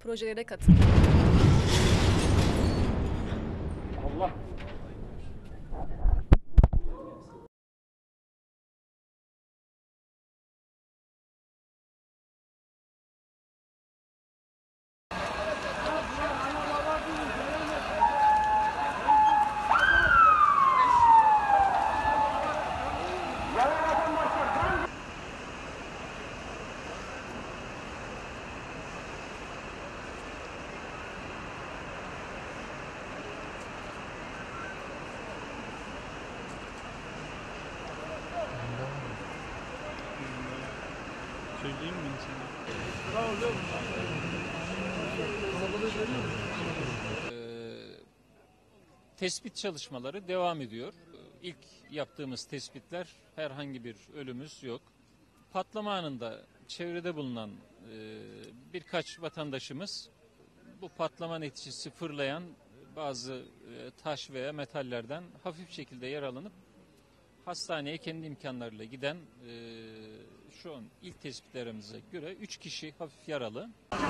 projelere katıldı. Allah. Söyleyeyim mi sana? Tespit çalışmaları devam ediyor. İlk yaptığımız tespitler herhangi bir ölümümüz yok. Patlama anında çevrede bulunan birkaç vatandaşımız bu patlama neticesi fırlayan bazı taş veya metallerden hafif şekilde yaralanıp hastaneye kendi imkanlarıyla giden şu an ilk tespitlerimize göre 3 kişi hafif yaralı.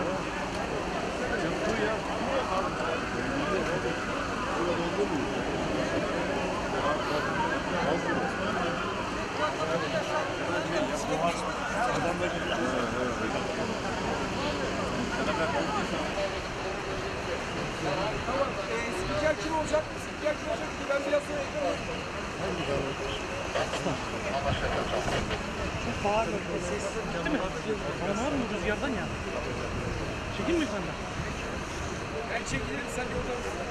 Spiker kim olacak? Spiker kim olacak? Ben biraz sonra ekranım. Bağırma ses. Gitti mi? Bağırma mı rüzgardan ya? Çekeyim mi senden? Ben çekilirim, sen yolda mısın?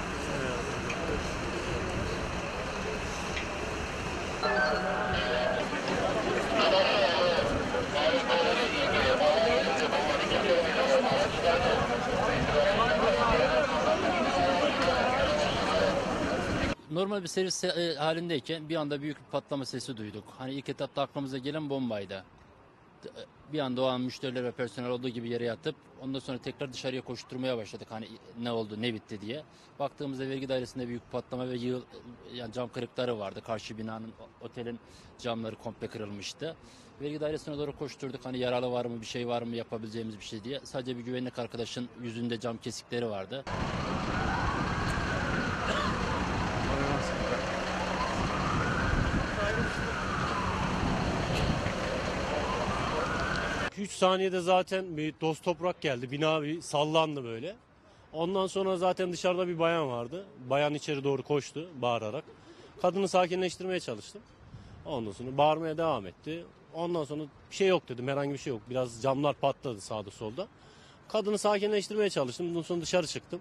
Normal bir servis halindeyken bir anda büyük bir patlama sesi duyduk. Hani ilk etapta aklımıza gelen bombaydı. Bir anda o an müşteriler ve personel olduğu gibi yere yatıp ondan sonra tekrar dışarıya koşturmaya başladık. Hani ne oldu, ne bitti diye. Baktığımızda vergi dairesinde büyük patlama ve yani cam kırıkları vardı. Karşı binanın, otelin camları komple kırılmıştı. Vergi dairesine doğru koşturduk. Hani yaralı var mı, bir şey var mı, yapabileceğimiz bir şey diye. Sadece bir güvenlik arkadaşın yüzünde cam kesikleri vardı. 3 saniyede zaten bir toz toprak geldi. Bina bir sallandı böyle. Ondan sonra zaten dışarıda bir bayan vardı. Bayan içeri doğru koştu bağırarak. Kadını sakinleştirmeye çalıştım. Ondan sonra bağırmaya devam etti. Ondan sonra bir şey yok dedim. Herhangi bir şey yok. Biraz camlar patladı sağda solda. Kadını sakinleştirmeye çalıştım. Ondan sonra dışarı çıktım.